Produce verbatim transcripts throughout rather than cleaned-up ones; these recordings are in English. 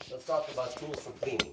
let's talk about tools for cleaning.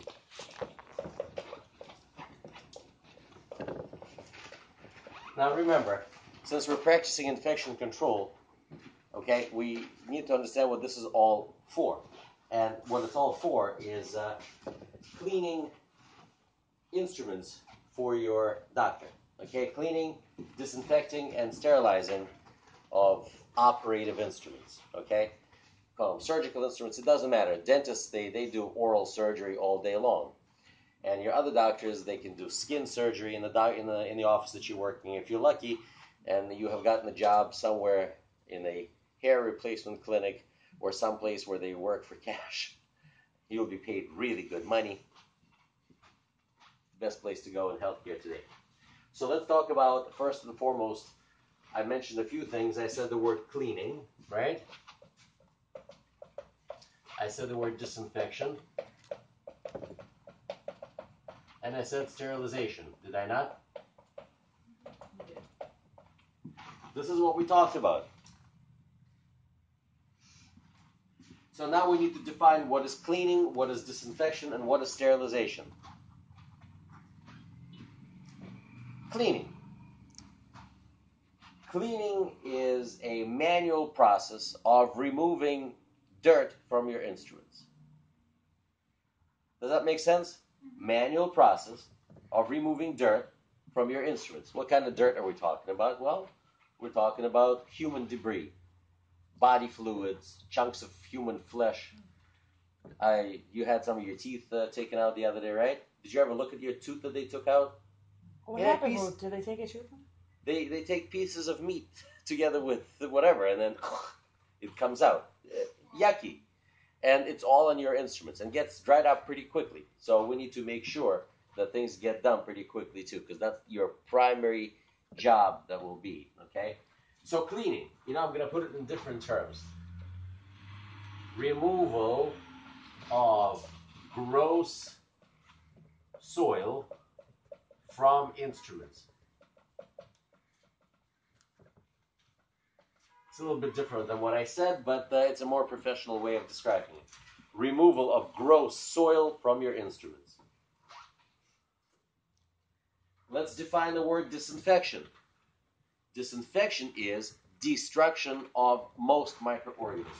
Now remember, since we're practicing infection control, okay, we need to understand what this is all for. And what it's all for is uh, cleaning instruments for your doctor. Okay, cleaning, disinfecting, and sterilizing of operative instruments. Okay, call them surgical instruments. It doesn't matter. Dentists, they, they do oral surgery all day long. And your other doctors, they can do skin surgery in the, doc, in the in the office that you're working. If you're lucky and you have gotten a job somewhere in a hair replacement clinic or someplace where they work for cash, you'll be paid really good money. Best place to go in healthcare today. So let's talk about, first and foremost, I mentioned a few things. I said the word cleaning, right? I said the word disinfection. And I said sterilization. Did I not? You did. This is what we talked about. So now we need to define what is cleaning, what is disinfection, and what is sterilization. Cleaning. Cleaning is a manual process of removing dirt from your instruments. Does that make sense? Manual process of removing dirt from your instruments. What kind of dirt are we talking about? Well, we're talking about human debris, body fluids, chunks of human flesh. I, you had some of your teeth uh, taken out the other day, right? Did you ever look at your tooth that they took out? What Yeah, happened? piece- Well, did they take it with them? They they take pieces of meat together with whatever, and then it comes out. Uh, yucky. And it's all on your instruments and gets dried up pretty quickly. So we need to make sure that things get done pretty quickly too, because that's your primary job that will be, okay? So cleaning, you know, I'm going to put it in different terms. Removal of gross soil from instruments. It's a little bit different than what I said, but uh, it's a more professional way of describing it. Removal of gross soil from your instruments. Let's define the word disinfection. Disinfection is destruction of most microorganisms.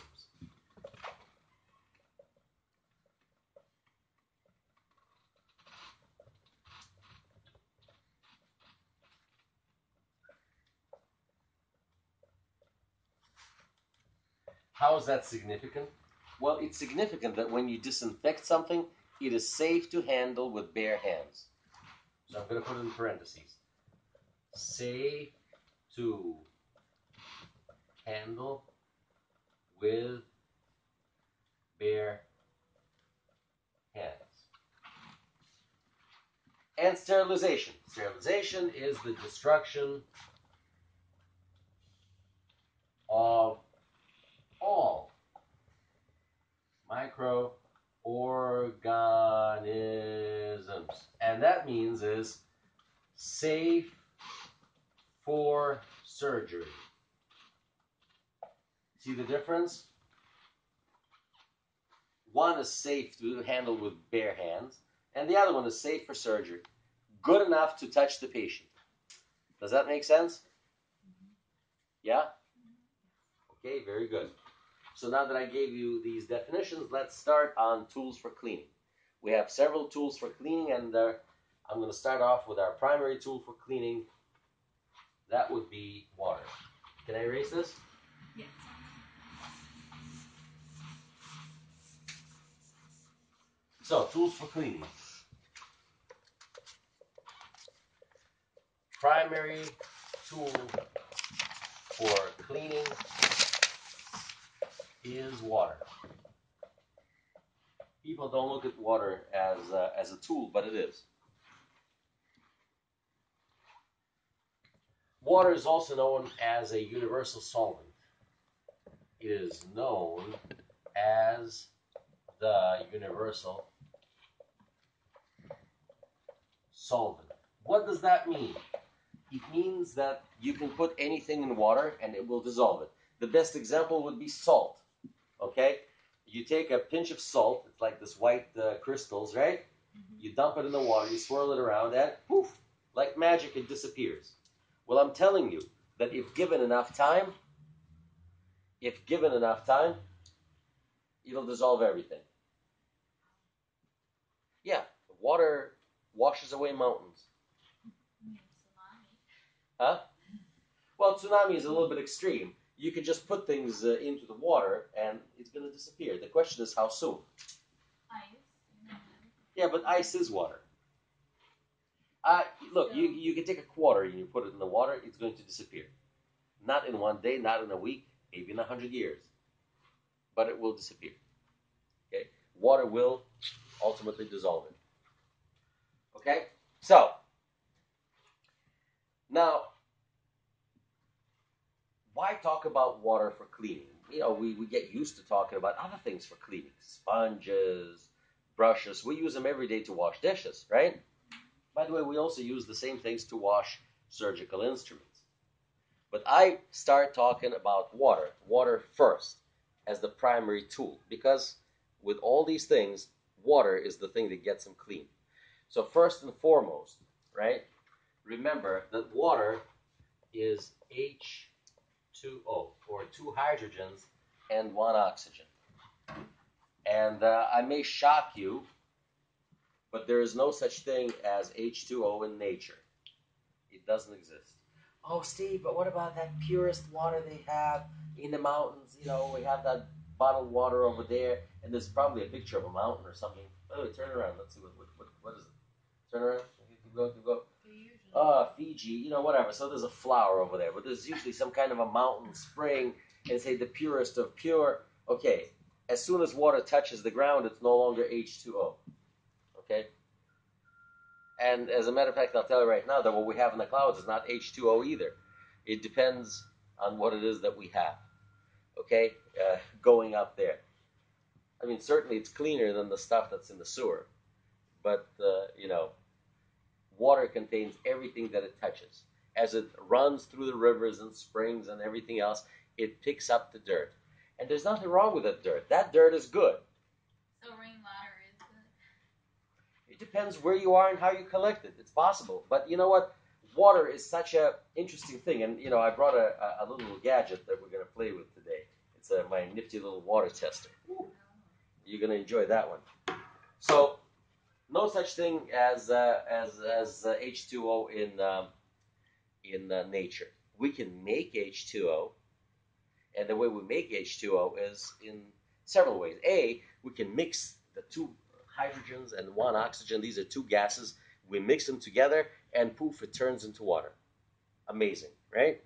How is that significant? Well, it's significant that when you disinfect something, it is safe to handle with bare hands. So I'm going to put it in parentheses. Safe to handle with bare hands. And sterilization. Sterilization is the destruction of all microorganisms. And that means is safe for surgery. See the difference? One is safe to handle with bare hands, and the other one is safe for surgery. Good enough to touch the patient. Does that make sense? Yeah? Okay, very good. So now that I gave you these definitions, let's start on tools for cleaning. We have several tools for cleaning, and uh, I'm going to start off with our primary tool for cleaning. That would be water. Can I erase this? Yes. So, tools for cleaning. Primary tool for cleaning is water. People don't look at water as, uh, as a tool, but it is. Water is also known as a universal solvent. It is known as the universal solvent. What does that mean? It means that you can put anything in water and it will dissolve it. The best example would be salt. Okay? You take a pinch of salt, it's like this white uh, crystals, right? Mm-hmm. You dump it in the water, you swirl it around, and poof, like magic, it disappears. Well, I'm telling you that if given enough time, if given enough time, it'll dissolve everything. Yeah, water washes away mountains. Huh? Well, tsunami is a little bit extreme. You can just put things uh, into the water and it's going to disappear. The question is how soon? Ice. Yeah, but ice is water. Uh, look, you, you can take a quarter and you put it in the water, it's going to disappear. Not in one day, not in a week, maybe in a hundred years. But it will disappear. Okay? Water will ultimately dissolve it. Okay? So, now, why talk about water for cleaning? You know, we, we get used to talking about other things for cleaning. Sponges, brushes. We use them every day to wash dishes, right? By the way, we also use the same things to wash surgical instruments. But I start talking about water, water first, as the primary tool. Because with all these things, water is the thing that gets them clean. So first and foremost, right, remember that water is H two O, or two hydrogens and one oxygen. And uh, I may shock you, but there is no such thing as H two O in nature. It doesn't exist. Oh, Steve, but what about that purest water they have in the mountains? You know, we have that bottled water over there, and there's probably a picture of a mountain or something. By the way, turn around. Let's see what what what, what is it. Turn around. Keep going, keep going. Uh, Fiji, you know, whatever. So there's a flower over there, but there's usually some kind of a mountain spring, and say the purest of pure. Okay, as soon as water touches the ground, it's no longer H two O. Okay? And as a matter of fact, I'll tell you right now that what we have in the clouds is not H two O either. It depends on what it is that we have. Okay? Uh, going up there. I mean, certainly it's cleaner than the stuff that's in the sewer. But, uh, you know, water contains everything that it touches. As it runs through the rivers and springs and everything else, it picks up the dirt. And there's nothing wrong with that dirt. That dirt is good. So rainwater is good? It depends where you are and how you collect it. It's possible. But you know what? Water is such an interesting thing. And, you know, I brought a, a little gadget that we're going to play with today. It's a, my nifty little water tester. You're going to enjoy that one. So, no such thing as uh, as as uh, H two O in um, in uh, nature. We can make H two O, and the way we make H two O is in several ways. A, we can mix the two hydrogens and one oxygen. These are two gases. We mix them together, and poof, it turns into water. Amazing, right?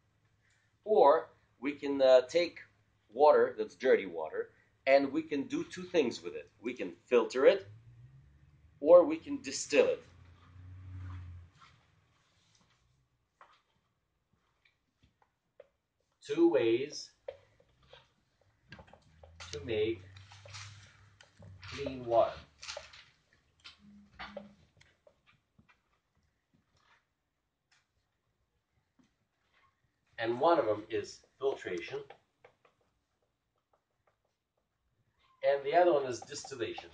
Or we can uh, take water that's dirty water, and we can do two things with it. We can filter it, or we can distill it. Two ways to make clean water. And one of them is filtration, and the other one is distillation.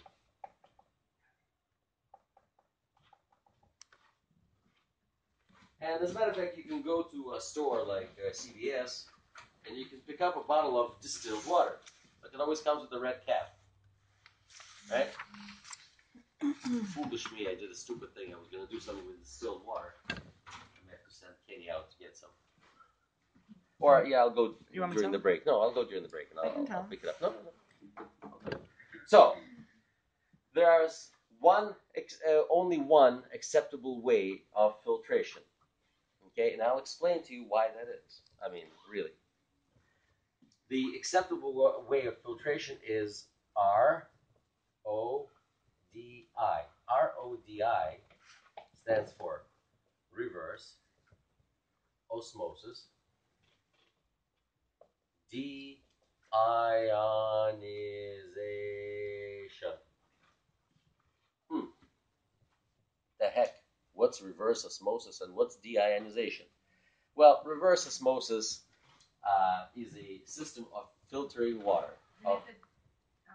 And as a matter of fact, you can go to a store like uh, C V S, and you can pick up a bottle of distilled water. But it always comes with a red cap. Right? Foolish me, I did a stupid thing. I was going to do something with distilled water. I have to send Kenny out to get some. Or, yeah, I'll go You want me during to? the break. No, I'll go during the break, and I I'll, can I'll, tell. I'll pick it up. No, no, no. Okay. So, there's one, uh, only one acceptable way of filtration. Okay, and I'll explain to you why that is. I mean, really. The acceptable way of filtration is R O D I. R O D I stands for reverse osmosis deionization. Hmm. The heck? What's reverse osmosis and what's deionization? Well, reverse osmosis uh, is a system of filtering water. Of,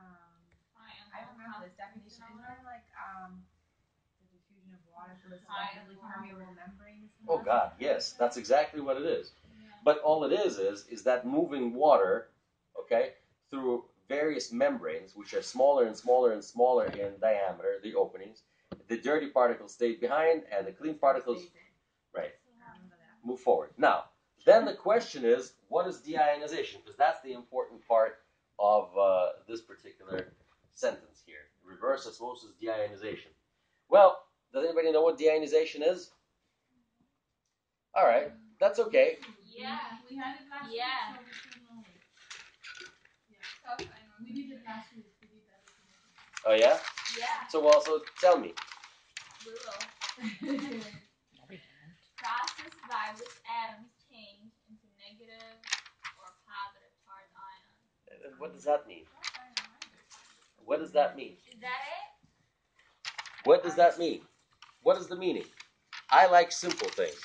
definition, isn't there like um the diffusion of water through a selectively permeable membrane? Oh God, yes, that's exactly what it is. Yeah. But all it is is is that moving water, okay, through various membranes, which are smaller and smaller and smaller in diameter, the openings. The dirty particles stay behind, and the clean particles, right, move forward. Now, then the question is, what is deionization? Because that's the important part of uh, this particular sentence here. Reverse osmosis deionization. Well, does anybody know what deionization is? All right, that's okay. Yeah. We had it last Yeah. week, so we still know it. So, I know. We did it last week. We did that definition. Oh yeah. Yeah. So well, so tell me. We will. Process by which atoms change into negative or positive charged ions. Uh, What does that mean? What does that mean? Is that it? What does that mean? What is the meaning? I like simple things.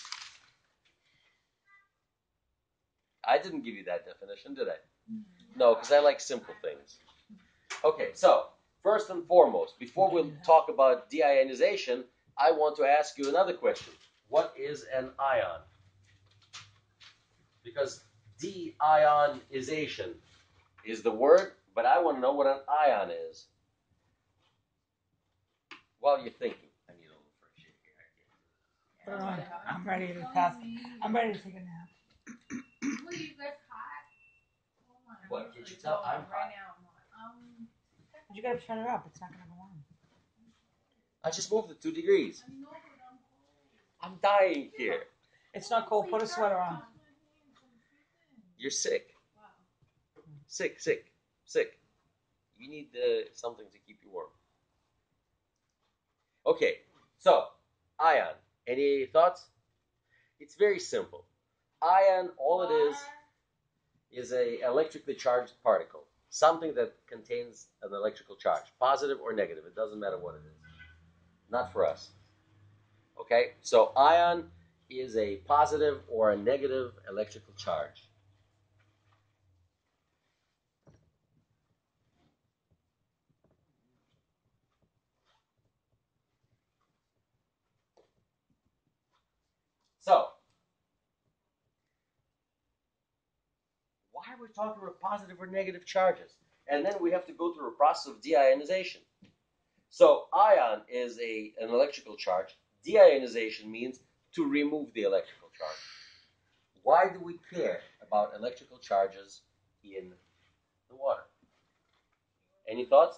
I didn't give you that definition, did I? No, because I like simple things. Okay, so first and foremost, before we talk about deionization, I want to ask you another question. What is an ion? Because deionization is the word, but I want to know what an ion is. While you're thinking, I need a little fresh air here. Uh, I'm ready to pass. I'm ready to take a nap. What are you guys hot? Oh my What? Can't you tell? I'm hot. Right now I'm hot. Um, But you gotta turn it up. It's not gonna go on. I just moved it two degrees. I know, but I'm cold. I'm dying here. It's not cold. Put a sweater on. You're sick. Wow. Sick, sick, sick. You need uh, something to keep you warm. Okay, so ion. Any thoughts? It's very simple. Ion, all it is, is a electrically charged particle. Something that contains an electrical charge, positive or negative. It doesn't matter what it is. Not for us. Okay, so ion is a positive or a negative electrical charge. So, why are we talking about positive or negative charges? And then we have to go through a process of deionization. So, ion is a, an electrical charge. Deionization means to remove the electrical charge. Why do we care about electrical charges in the water? Any thoughts?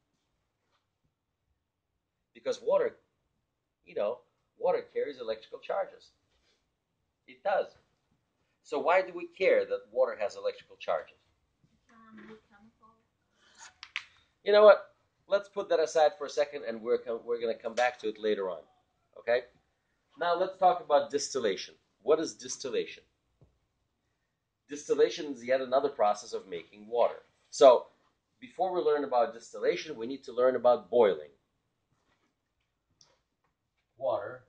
Because water, you know, water carries electrical charges. It does. So why do we care that water has electrical charges? You know what? Let's put that aside for a second, and we're com- we're going to come back to it later on. Okay? Now let's talk about distillation. What is distillation? Distillation is yet another process of making water. So before we learn about distillation, we need to learn about boiling. Water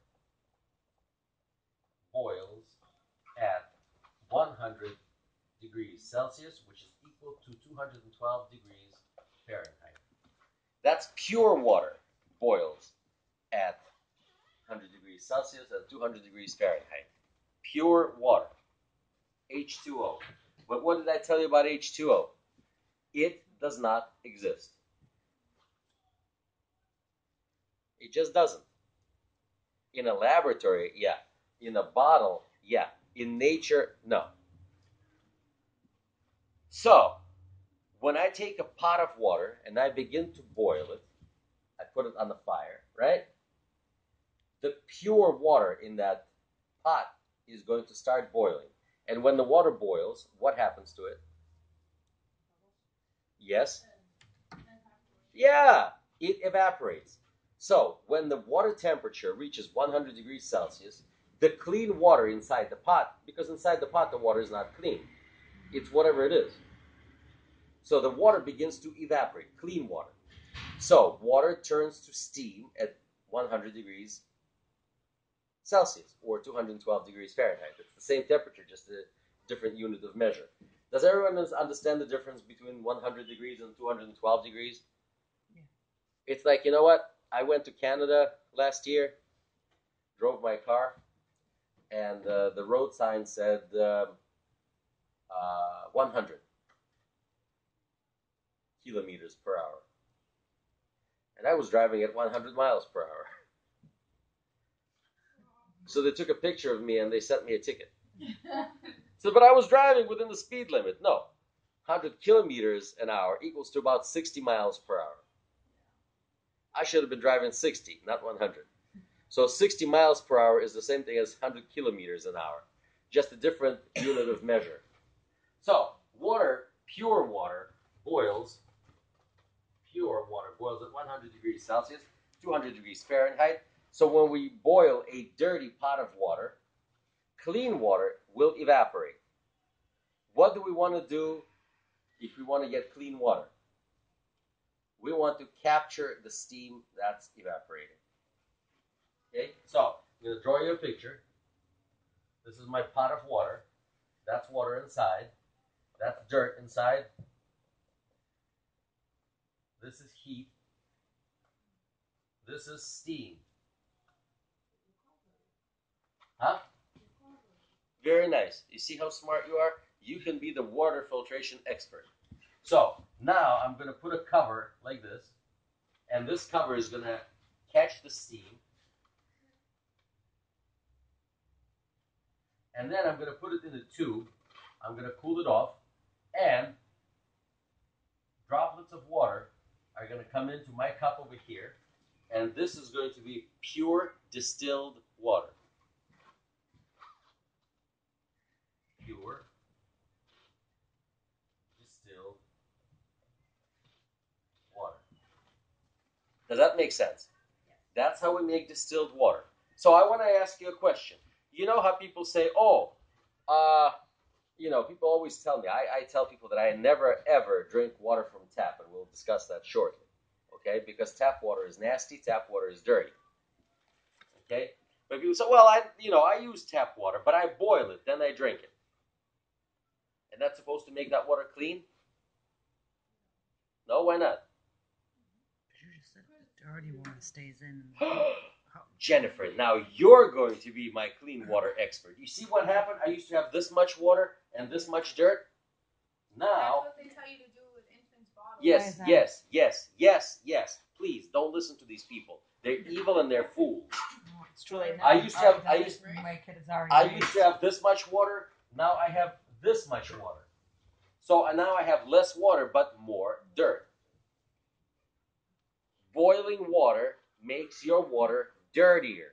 boils at one hundred degrees Celsius, which is equal to two hundred twelve degrees Fahrenheit. That's pure water boils at one hundred degrees Celsius at two hundred degrees Fahrenheit. Pure water. H two O. But what did I tell you about H two O? It does not exist. It just doesn't. In a laboratory, yeah. In a bottle, yeah. In nature, no. So, when I take a pot of water and I begin to boil it, I put it on the fire, right? The pure water in that pot is going to start boiling. And when the water boils, what happens to it? Yes? Yeah, it evaporates. So, when the water temperature reaches one hundred degrees Celsius, the clean water inside the pot, because inside the pot the water is not clean, it's whatever it is. So the water begins to evaporate, clean water. So water turns to steam at one hundred degrees Celsius or two hundred twelve degrees Fahrenheit. It's the same temperature, just a different unit of measure. Does everyone understand the difference between one hundred degrees and two hundred twelve degrees? Yeah. It's like, you know what? I went to Canada last year, drove my car, and uh, the road sign said uh, uh, one hundred kilometers per hour. And I was driving at one hundred miles per hour. So they took a picture of me and they sent me a ticket. So, but I was driving within the speed limit. No, one hundred kilometers an hour equals to about sixty miles per hour. I should have been driving sixty, not one hundred. So sixty miles per hour is the same thing as one hundred kilometers an hour, just a different unit of measure. So water, pure water, boils, pure water boils at one hundred degrees Celsius, two hundred degrees Fahrenheit. So when we boil a dirty pot of water, clean water will evaporate. What do we want to do if we want to get clean water? We want to capture the steam that's evaporating. Okay, so I'm going to draw you a picture. This is my pot of water. That's water inside. That's dirt inside. This is heat. This is steam. Huh? Very nice. You see how smart you are? You can be the water filtration expert. So now I'm going to put a cover like this, and this cover is going to catch the steam. And then I'm going to put it in a tube. I'm going to cool it off, and droplets of water are going to come into my cup over here, and this is going to be pure distilled water. Pure distilled water. Does that make sense? That's how we make distilled water. So I want to ask you a question. You know how people say, oh, uh, you know, people always tell me, I, I tell people that I never ever drink water from tap, and we'll discuss that shortly, okay? Because tap water is nasty, tap water is dirty, okay? But people say, well, I, you know, I use tap water, but I boil it, then I drink it. And that's supposed to make that water clean? No, why not? You just said the dirty water stays in. Jennifer, now you're going to be my clean water expert. You see what happened? I used to have this much water and this much dirt. Now, That's what they tell you to do with infants' bottles. yes, yes, yes, yes, yes. Please don't listen to these people. They're evil and they're fools. No, it's truly not. I used to have, I used, My kid is already I used to have this much water. Now I have this much water. So now I have less water but more dirt. Boiling water makes your water dirtier.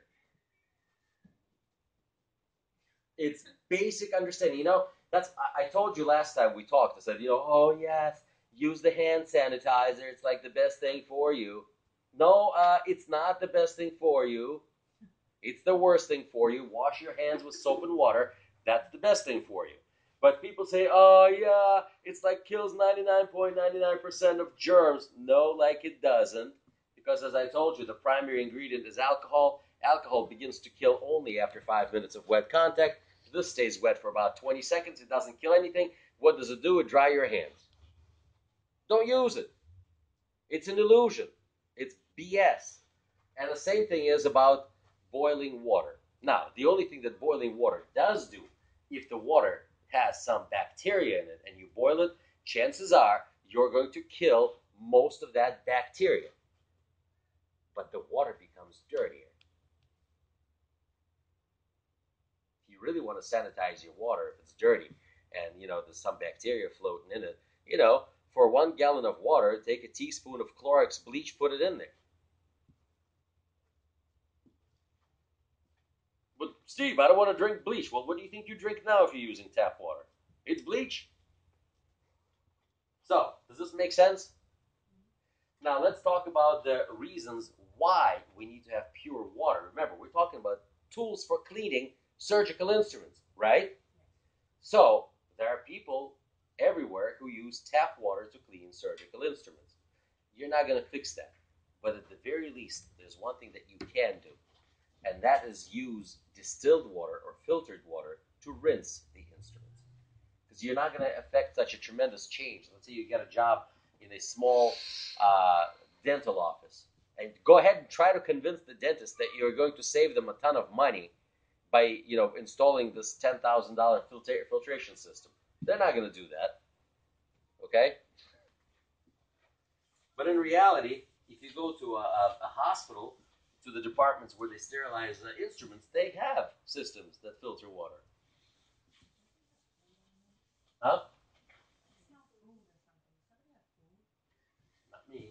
It's basic understanding. You know, that's I, I told you last time we talked. I said, you know, oh yes, use the hand sanitizer. It's like the best thing for you. No, uh, it's not the best thing for you. It's the worst thing for you. Wash your hands with soap and water. That's the best thing for you. But people say, oh yeah, it's like kills ninety-nine point nine nine percent of germs. No, like it doesn't. Because as I told you, the primary ingredient is alcohol. Alcohol begins to kill only after five minutes of wet contact. This stays wet for about twenty seconds. It doesn't kill anything. What does it do? It dries your hands. Don't use it. It's an illusion. It's B S. And the same thing is about boiling water. Now, the only thing that boiling water does do, if the water has some bacteria in it and you boil it, chances are you're going to kill most of that bacteria. But the water becomes dirtier. If you really want to sanitize your water, if it's dirty and, you know, there's some bacteria floating in it, you know, for one gallon of water, take a teaspoon of Clorox bleach, put it in there. But Steve, I don't want to drink bleach. Well, what do you think you drink now if you're using tap water? It's bleach. So, does this make sense? Now, let's talk about the reasons why we need to have pure water. Remember, we're talking about tools for cleaning surgical instruments, right? So, there are people everywhere who use tap water to clean surgical instruments. You're not going to fix that. But at the very least, there's one thing that you can do, and that is use distilled water or filtered water to rinse the instruments. Because you're not going to affect such a tremendous change. Let's say you get a job in a small uh, dental office. And go ahead and try to convince the dentist that you're going to save them a ton of money by, you know, installing this ten thousand dollars filtra- filtration system. They're not going to do that. Okay? But in reality, if you go to a, a, a hospital, to the departments where they sterilize uh, instruments, they have systems that filter water. Huh? Not me.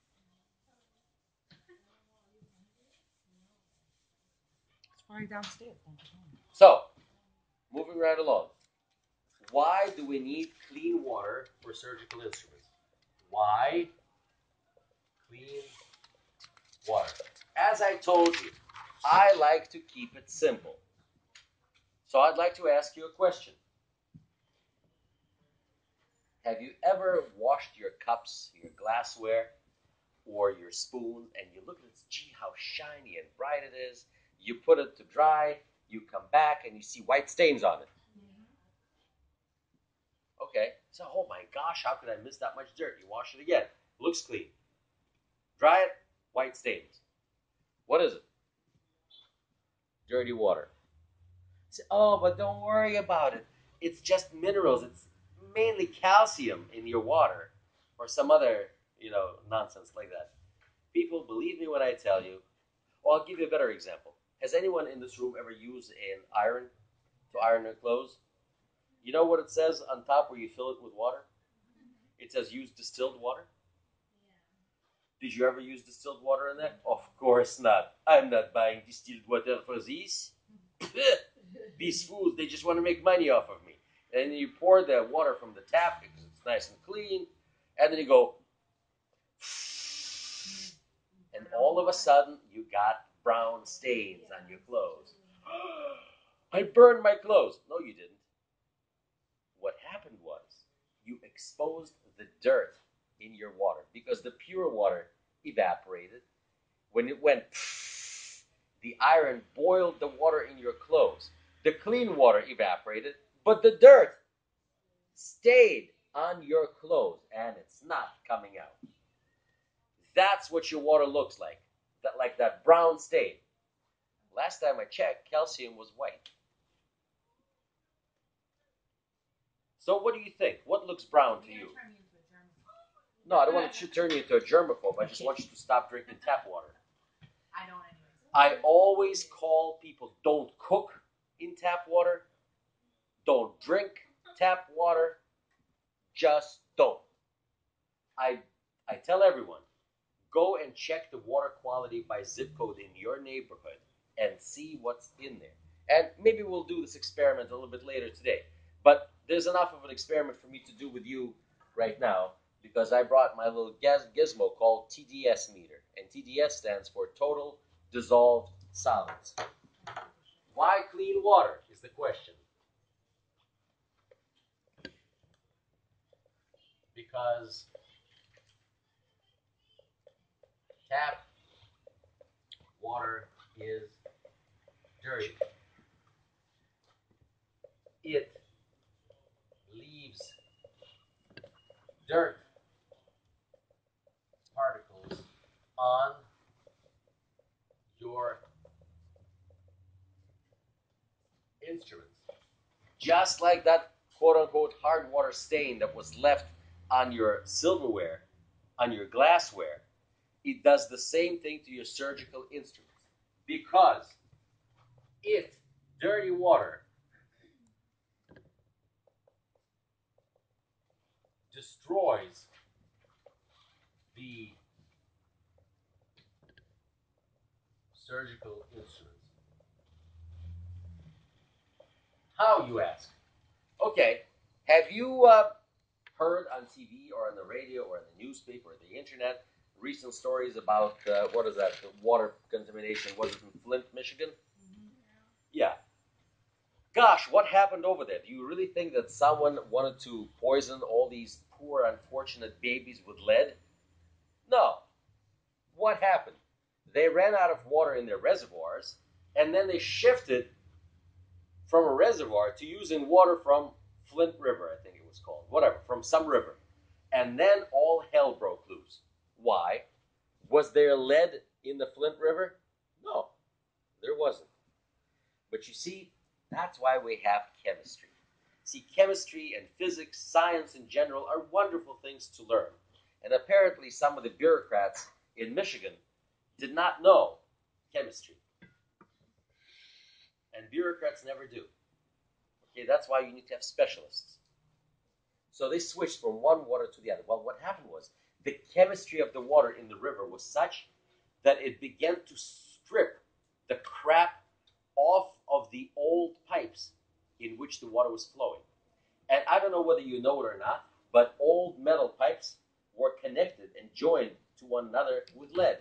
It's probably downstairs. So, moving right along. Why do we need clean water for surgical instruments? Why clean water? As I told you, I like to keep it simple. So I'd like to ask you a question. Have you ever washed your cups, your glassware, or your spoon, and you look at it, gee, how shiny and bright it is. You put it to dry, you come back, and you see white stains on it. Okay, so, oh my gosh, how could I miss that much dirt? You wash it again, looks clean. Dry it, white stains. What is it? Dirty water. Say, oh, but don't worry about it. It's just minerals. It's mainly calcium in your water, or some other, you know, nonsense like that. People, believe me when I tell you. Well, I'll give you a better example. Has anyone in this room ever used an iron to iron their clothes? You know what it says on top where you fill it with water? It says use distilled water. Did you ever use distilled water in that? Of course not. I'm not buying distilled water for this. These fools, they just want to make money off of me. And then you pour the water from the tap because it's nice and clean. And then you go, and all of a sudden you got brown stains on your clothes. I burned my clothes. No, you didn't. What happened was you exposed the dirt in your water because the pure water evaporated. When it went, the iron boiled the water in your clothes. The clean water evaporated, but the dirt stayed on your clothes and it's not coming out. That's what your water looks like, that, like that brown stain. Last time I checked, calcium was white. So what do you think? What looks brown to you? No, I don't want to turn you into a germaphobe. I just want you to stop drinking tap water. I don't anyways. I always call people, don't cook in tap water. Don't drink tap water. Just don't. I I tell everyone, go and check the water quality by zip code in your neighborhood and see what's in there. And maybe we'll do this experiment a little bit later today. But there's enough of an experiment for me to do with you right now because I brought my little gizmo called T D S meter. And T D S stands for Total Dissolved Solids. Why clean water is the question. Because tap water is dirty. It leaves dirt particles on your instruments. Just like that quote-unquote hard water stain that was left on your silverware, on your glassware, it does the same thing to your surgical instruments. Because if dirty water destroys the surgical instruments. How, you ask? Okay, have you uh, heard on T V or on the radio or in the newspaper or the internet recent stories about, uh, what is that, the water contamination? Was it in Flint, Michigan? Mm-hmm. Yeah. Gosh, what happened over there? Do you really think that someone wanted to poison all these poor, unfortunate babies with lead? No. What happened? They ran out of water in their reservoirs, and then they shifted from a reservoir to using water from Flint River, I think it was called, whatever, from some river. And then all hell broke loose. Why? Was there lead in the Flint River? No, there wasn't. But you see, that's why we have chemistry. See, chemistry and physics, science in general, are wonderful things to learn. And apparently some of the bureaucrats in Michigan did not know chemistry. And bureaucrats never do. Okay, that's why you need to have specialists. So they switched from one water to the other. Well, what happened was the chemistry of the water in the river was such that it began to strip the crap off of the old pipes in which the water was flowing. And I don't know whether you know it or not, but old metal pipes were connected and joined to one another with lead.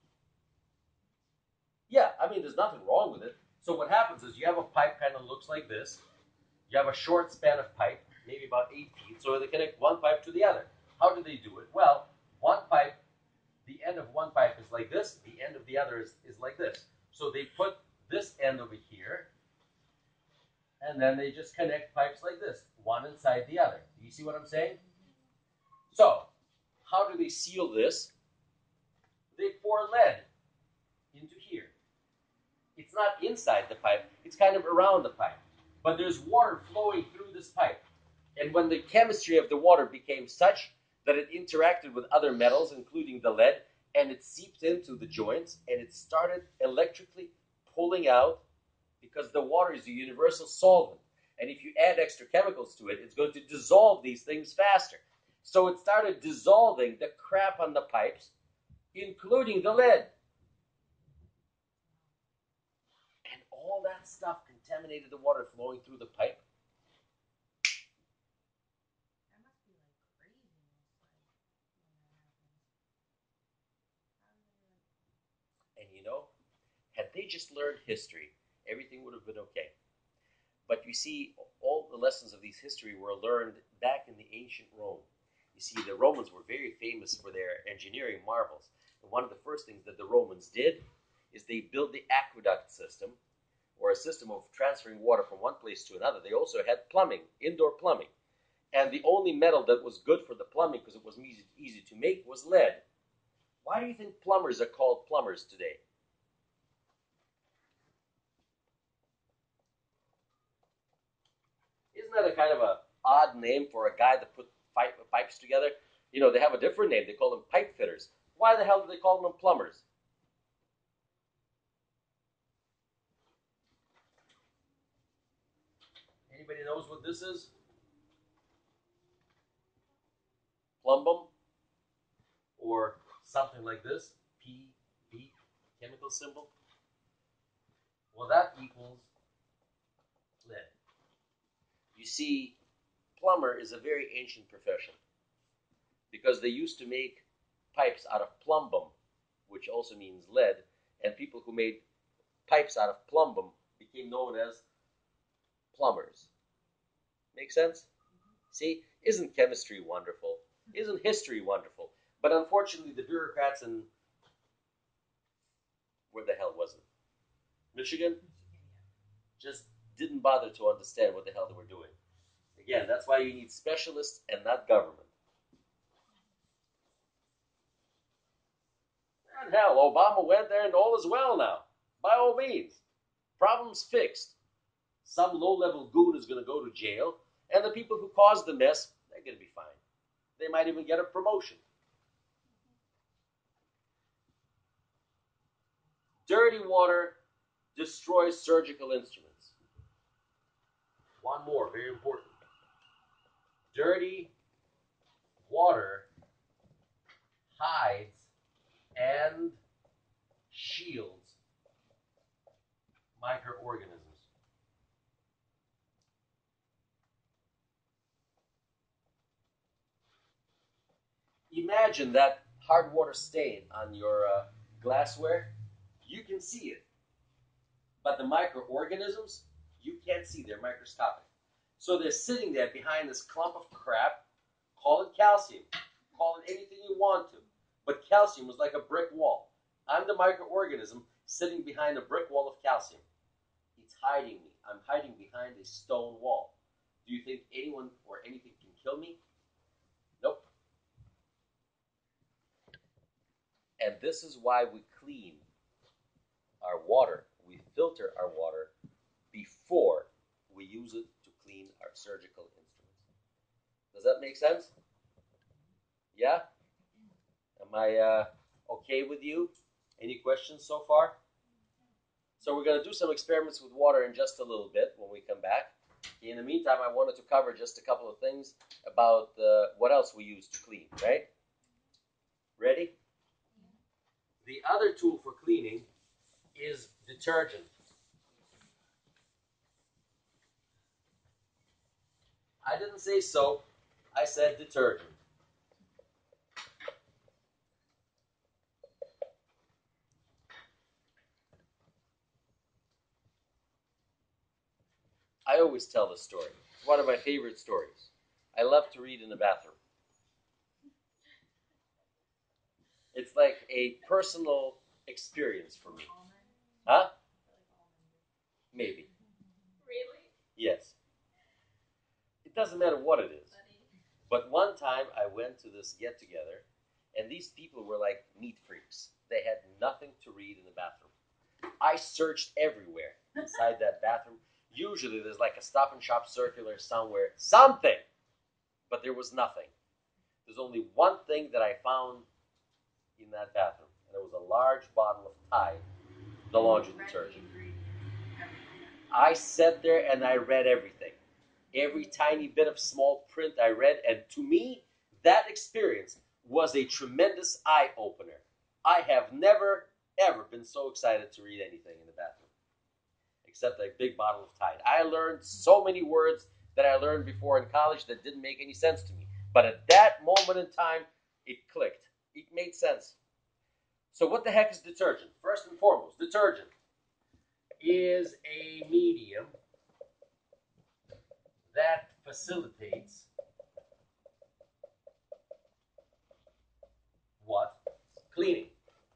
Yeah, I mean, there's nothing wrong with it. So what happens is you have a pipe kind of looks like this. You have a short span of pipe, maybe about eight feet, so they connect one pipe to the other. How do they do it? Well, one pipe, the end of one pipe is like this, the end of the other is, is like this. So they put this end over here, and then they just connect pipes like this, one inside the other. Do you see what I'm saying? So, how do they seal this? They pour lead into here. It's not inside the pipe, it's kind of around the pipe. But there's water flowing through this pipe. And when the chemistry of the water became such that it interacted with other metals, including the lead, and it seeped into the joints, and it started electrically pulling out, because the water is a universal solvent. And if you add extra chemicals to it, it's going to dissolve these things faster. So it started dissolving the crap on the pipes, including the lead. And all that stuff contaminated the water flowing through the pipe. That must be like craziness, like when that happens. And you know, had they just learned history, everything would have been okay. But you see, all the lessons of these history were learned back in the ancient Rome. You see, the Romans were very famous for their engineering marvels. And one of the first things that the Romans did is they built the aqueduct system, or a system of transferring water from one place to another. They also had plumbing, indoor plumbing. And the only metal that was good for the plumbing, because it was easy, easy to make, was lead. Why do you think plumbers are called plumbers today? Isn't that a kind of a odd name for a guy that put pipe, pipes together? You know, they have a different name. They call them pipe fitters. Why the hell do they call them plumbers? Anybody knows what this is? Plumbum? Or something like this? P, B, chemical symbol? Well, that equals lead. You see, plumber is a very ancient profession because they used to make pipes out of plumbum, which also means lead, and people who made pipes out of plumbum became known as plumbers. Make sense? See, isn't chemistry wonderful? Isn't history wonderful? But unfortunately, the bureaucrats in, where the hell was it? Michigan? Just didn't bother to understand what the hell they were doing. Again, that's why you need specialists and not government. And hell, Obama went there and all is well now. By all means. Problem's fixed. Some low-level goon is going to go to jail, and the people who caused the mess, they're going to be fine. They might even get a promotion. Dirty water destroys surgical instruments. One more, very important. Dirty water hides and shields microorganisms. Imagine that hard water stain on your uh, glassware. You can see it. But the microorganisms, you can't see. They're microscopic. So they're sitting there behind this clump of crap. Call it calcium. Call it anything you want to. But calcium was like a brick wall. I'm the microorganism sitting behind a brick wall of calcium. It's hiding me. I'm hiding behind a stone wall. Do you think anyone or anything can kill me? Nope. And this is why we clean our water. We filter our water before we use it to clean our surgical instruments. Does that make sense? Yeah? Am I uh, okay with you? Any questions so far? So we're going to do some experiments with water in just a little bit when we come back. In the meantime, I wanted to cover just a couple of things about uh, what else we use to clean, right? Ready? The other tool for cleaning is detergent. I didn't say soap. I said detergent. I always tell this story. It's one of my favorite stories. I love to read in the bathroom. It's like a personal experience for me. Huh? Maybe. Really? Yes. It doesn't matter what it is. But one time I went to this get together, and these people were like neat freaks. They had nothing to read in the bathroom. I searched everywhere inside that bathroom. Usually there's like a Stop and Shop circular somewhere, something. But there was nothing. There's only one thing that I found in that bathroom, and it was a large bottle of Tide, the laundry detergent. I sat there and I read everything. Every tiny bit of small print I read, and to me, that experience was a tremendous eye-opener. I have never, ever been so excited to read anything in the bathroom, except a big bottle of Tide. I learned so many words that I learned before in college that didn't make any sense to me. But at that moment in time, it clicked. It made sense. So what the heck is detergent? First and foremost, detergent is a medium that facilitates what? Cleaning.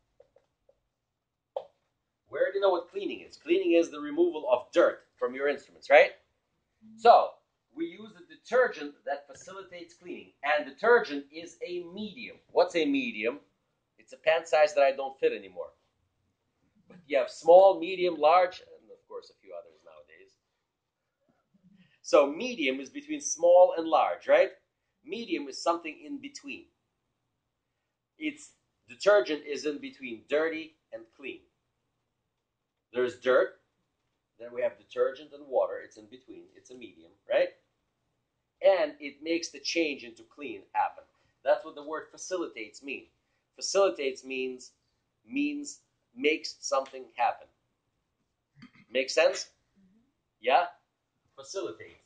We already know what cleaning is. Cleaning is the removal of dirt from your instruments, right? So, we use a detergent that facilitates cleaning. And detergent is a medium. What's a medium? It's a pant size that I don't fit anymore. But you have small, medium, large, and of course a few others nowadays. So medium is between small and large, right? Medium is something in between. It's detergent is in between dirty and clean. There's dirt, then we have detergent and water. It's in between. It's a medium, right? And it makes the change into clean happen. That's what the word facilitates mean. Facilitates means means makes something happen. Make sense? Yeah? Facilitates.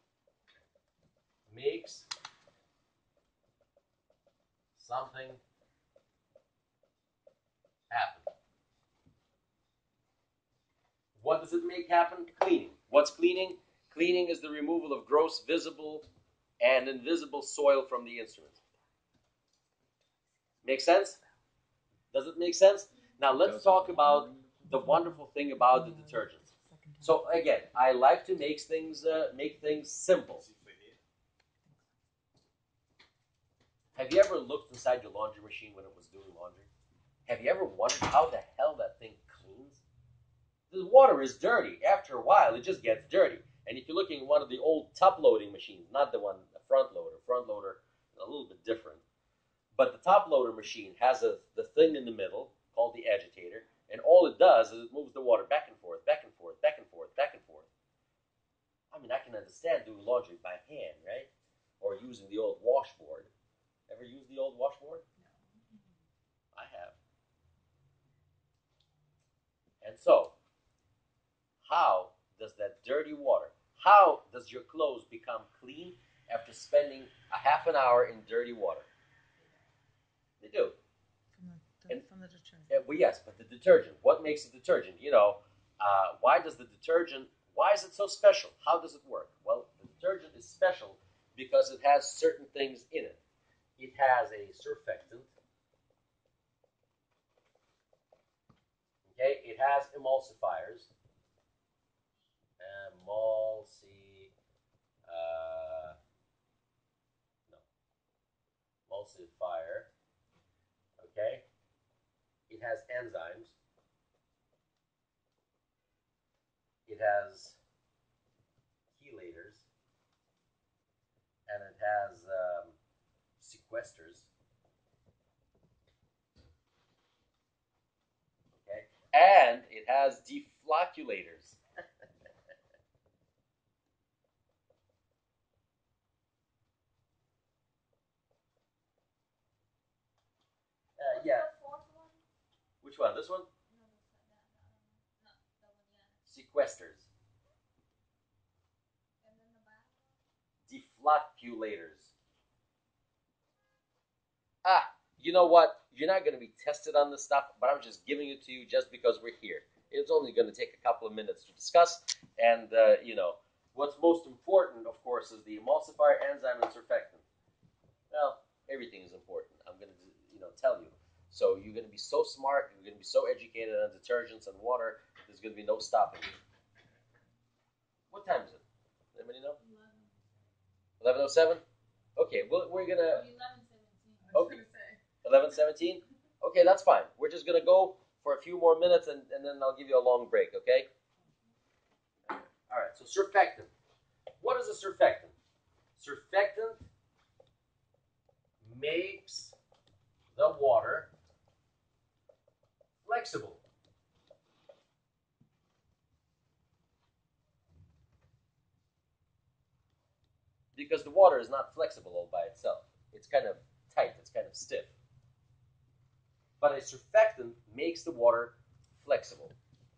Makes something happen. What does it make happen? Cleaning. What's cleaning? Cleaning is the removal of gross, visible, and invisible soil from the instrument. Make sense? Does it make sense? Now let's talk about the wonderful thing about the detergents. So again, I like to make things uh, make things simple. Have you ever looked inside your laundry machine when it was doing laundry? Have you ever wondered how the hell that thing cleans? The water is dirty. After a while, it just gets dirty. And if you're looking at one of the old top loading machines, not the one, the front loader, front loader, a little bit different. But the top loader machine has a, the thing in the middle called the agitator, and all it does is it moves the water back and forth, back and forth, back and forth, back and forth. I mean, I can understand doing laundry by hand, right? Or using the old washboard. Ever use the old washboard? No. I have. And so, how does that dirty water, how does your clothes become clean after spending a half an hour in dirty water? They do. From the, And, from the detergent. Yeah, well, yes, but the detergent. What makes a detergent? You know, uh, why does the detergent, why is it so special? How does it work? Well, the detergent is special because it has certain things in it. It has a surfactant. Okay, it has emulsifiers. Emulsi, uh, no, emulsifier. Okay, It has enzymes. It has chelators, and it has um, sequesters. Okay, and it has deflocculators. Uh, yeah. The fourth one? Which one? This one? No, the, the, the, no, the one, yeah. Sequesters. And then the bottom one? Deflocculators. Ah, you know what? You're not going to be tested on this stuff, but I'm just giving it to you just because we're here. It's only going to take a couple of minutes to discuss, and uh, you know what's most important, of course, is the emulsifier, enzyme, and surfactant. Well, everything is important. I'm going to, you know, tell you. So you're going to be so smart. You're going to be so educated on detergents and water. There's going to be no stopping you. What time is it? Anybody know? eleven oh seven. Okay, well, we're gonna. eleven seventeen. Okay. eleven seventeen. Okay, that's fine. We're just gonna go for a few more minutes, and, and then I'll give you a long break. Okay. All right. So surfactant. What is a surfactant? Surfactant makes the water flexible. Because the water is not flexible all by itself. It's kind of tight, it's kind of stiff. But a surfactant makes the water flexible.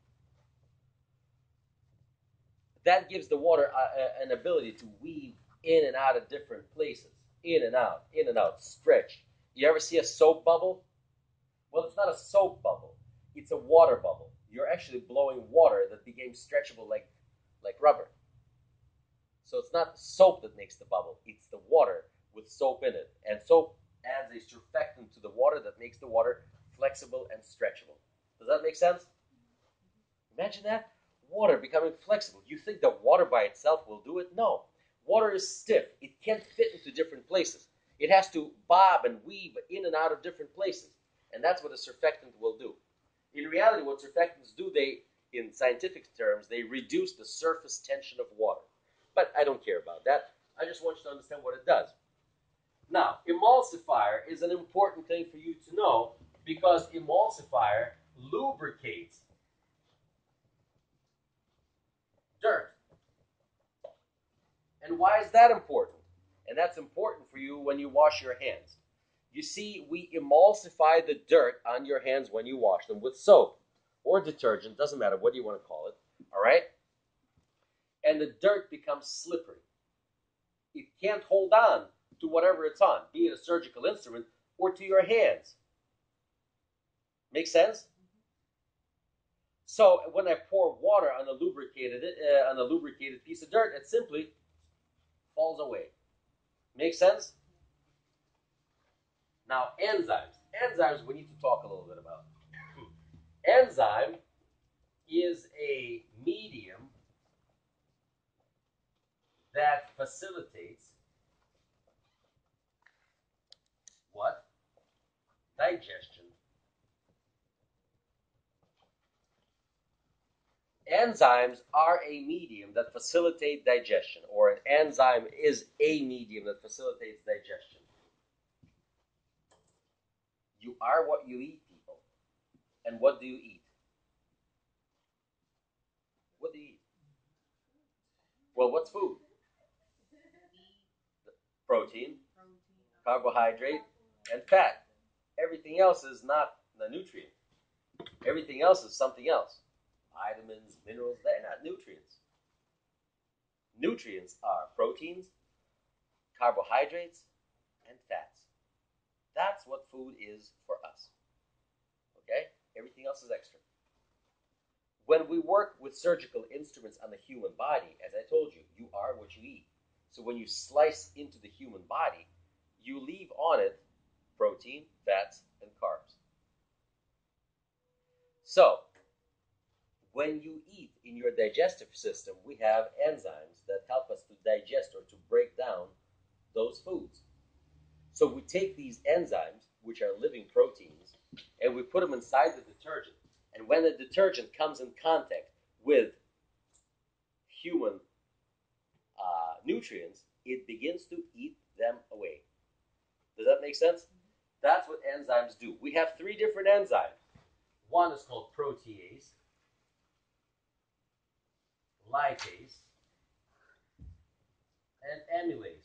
That gives the water a, a, an ability to weave in and out of different places. In and out, in and out, stretch. You ever see a soap bubble? Well, it's not a soap bubble. It's a water bubble. You're actually blowing water that became stretchable like, like rubber. So it's not soap that makes the bubble. It's the water with soap in it. And soap adds a surfactant to the water that makes the water flexible and stretchable. Does that make sense? Imagine that. Water becoming flexible. You think that water by itself will do it? No. Water is stiff. It can't fit into different places. It has to bob and weave in and out of different places. And that's what a surfactant will do. In reality, what surfactants do, they, in scientific terms, they reduce the surface tension of water. But I don't care about that. I just want you to understand what it does. Now, emulsifier is an important thing for you to know because emulsifier lubricates dirt. And why is that important? And that's important for you when you wash your hands. You see, we emulsify the dirt on your hands when you wash them with soap or detergent, doesn't matter what you want to call it, all right? And the dirt becomes slippery. It can't hold on to whatever it's on, be it a surgical instrument or to your hands. Make sense? So when I pour water on a lubricated uh, on a lubricated piece of dirt, it simply falls away. Make sense? Now, enzymes. Enzymes we need to talk a little bit about. Enzyme is a medium that facilitates what? Digestion. Enzymes are a medium that facilitate digestion, or an enzyme is a medium that facilitates digestion. You are what you eat, people. And what do you eat? What do you eat? Well, what's food? Protein, carbohydrate, and fat. Everything else is not the nutrient. Everything else is something else. Vitamins, minerals, they're not nutrients. Nutrients are proteins, carbohydrates, and fats. That's what food is for us. Okay? Everything else is extra. When we work with surgical instruments on the human body, as I told you, you are what you eat. So when you slice into the human body, you leave on it protein, fats, and carbs. So, when you eat in your digestive system, we have enzymes that help us to digest or to break down those foods. So we take these enzymes, which are living proteins, and we put them inside the detergent. And when the detergent comes in contact with human uh, nutrients, it begins to eat them away. Does that make sense? That's what enzymes do. We have three different enzymes. One is called protease, lipase, and amylase.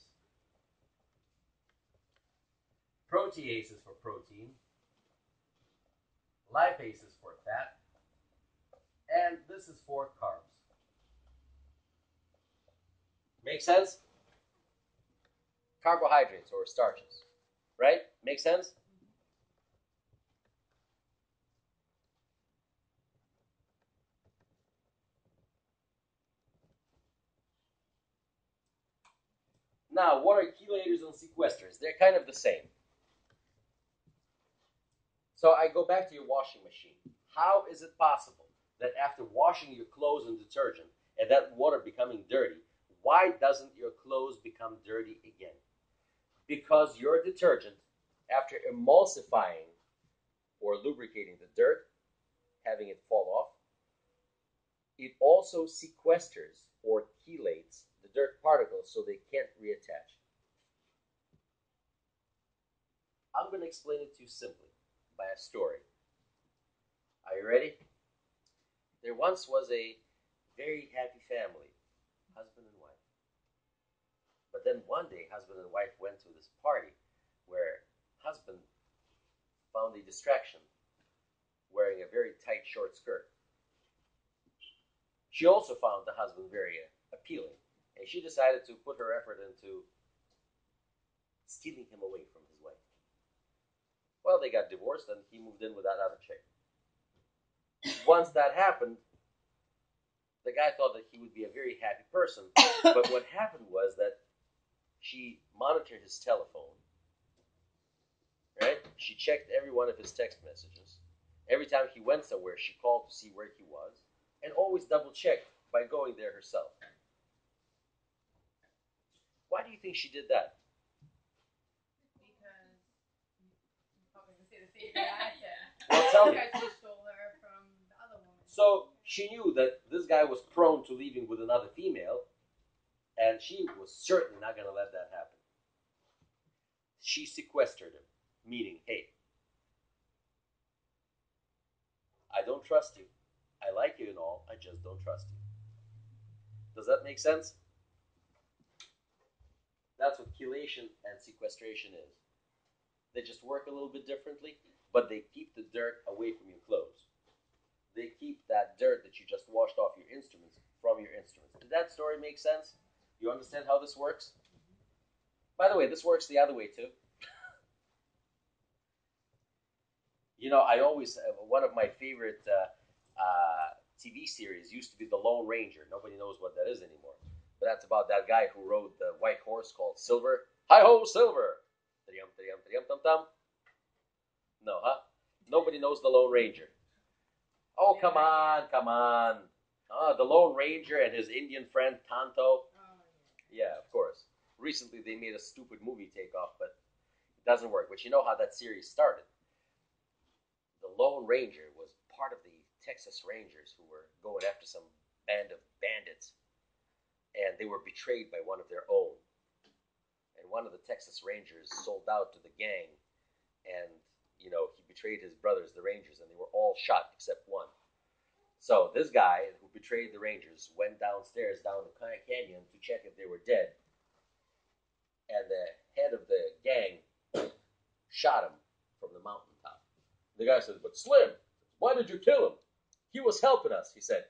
Protease is for protein, lipase is for fat, and this is for carbs. Make sense? Carbohydrates or starches, right? Make sense? Now, what are chelators and sequesters? They're kind of the same. So I go back to your washing machine. How is it possible that after washing your clothes in detergent and that water becoming dirty, why doesn't your clothes become dirty again? Because your detergent, after emulsifying or lubricating the dirt, having it fall off, it also sequesters or chelates the dirt particles so they can't reattach. I'm going to explain it to you simply by a story. Are you ready? There once was a very happy family, husband and wife. But then one day, husband and wife went to this party where husband found a distraction wearing a very tight short skirt. She also found the husband very appealing, and she decided to put her effort into stealing him away from his wife. Well, they got divorced, and he moved in with that other chick. Once that happened, the guy thought that he would be a very happy person, but what happened was that she monitored his telephone, right? She checked every one of his text messages. Every time he went somewhere, she called to see where he was, and always double-checked by going there herself. Why do you think she did that? Because you're probably going to say the same thing I said. Well, tell me. Because she stole her from the other woman. So she knew that this guy was prone to leaving with another female, and she was certainly not going to let that happen. She sequestered him, meaning, hey, I don't trust you. I like you and all, I just don't trust you. Does that make sense? That's what chelation and sequestration is. They just work a little bit differently, but they keep the dirt away from your clothes. They keep that dirt that you just washed off your instruments from your instruments. Did that story make sense? You understand how this works? By the way, this works the other way too. You know, I always, uh, one of my favorite uh, uh, T V series used to be The Lone Ranger. Nobody knows what that is anymore. But that's about that guy who rode the white horse called Silver. Hi-ho, Silver! No, huh? Nobody knows The Lone Ranger. Oh, come on, come on. Ah, The Lone Ranger and his Indian friend Tonto. Oh, Yeah, of course. Recently they made a stupid movie takeoff, but it doesn't work. But you know how that series started. The Lone Ranger was part of the Texas Rangers who were going after some band of bandits. And they were betrayed by one of their own. And one of the Texas Rangers sold out to the gang. And, you know, he betrayed his brothers, the Rangers, and they were all shot except one. So this guy who betrayed the Rangers went downstairs down the canyon to check if they were dead. And the head of the gang shot him from the mountaintop. The guy said, but Slim, why did you kill him? He was helping us, he said.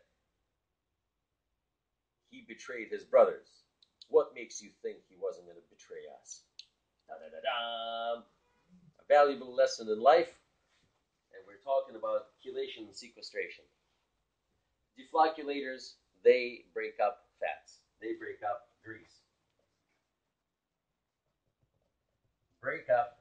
He betrayed his brothers. What makes you think he wasn't going to betray us? Da-da-da-da. A valuable lesson in life. And we're talking about chelation and sequestration. Deflocculators, they break up fats. They break up grease. Break up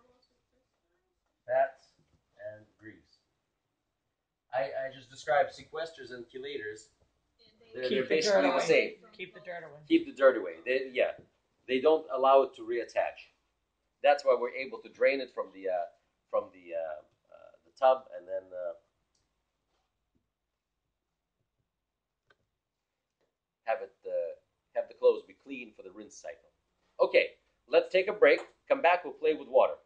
fats and grease. I, I just described sequesters and chelators. They're, they're Keep the basically dirt the away. same. Keep the dirt away. Keep the dirt away. They, yeah, they don't allow it to reattach. That's why we're able to drain it from the uh, from the uh, uh, tub, and then uh, have it uh, have the clothes be clean for the rinse cycle. Okay, let's take a break. Come back. We'll play with water.